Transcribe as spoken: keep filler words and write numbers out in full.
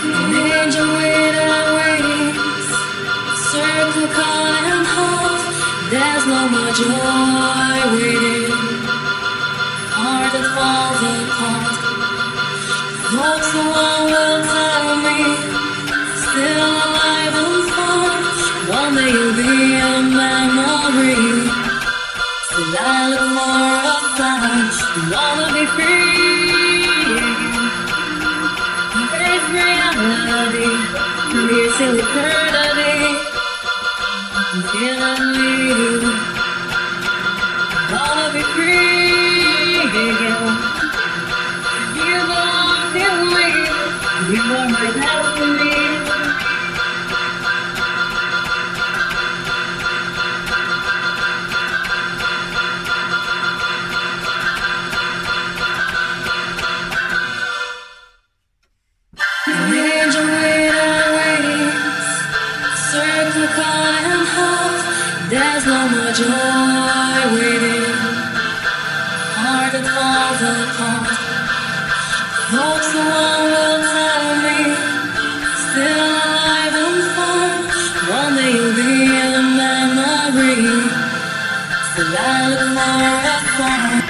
An angel without wings, circle kind and hot. There's no more joy waiting. Heart that falls apart. Hope someone will tell me, still alive and far. One day you'll be a memory. Still I look for a flash. Wanna be free. Break reality from your silly eternity. I'm feeling you. Wanna be free. You belong to me. You are my destiny. An angel without wings, circle kind and hot. There's no more joy waiting. Heart that falls apart. Hope someone will tell me, still alive and far. One day you'll be a memory. Still I look for a far.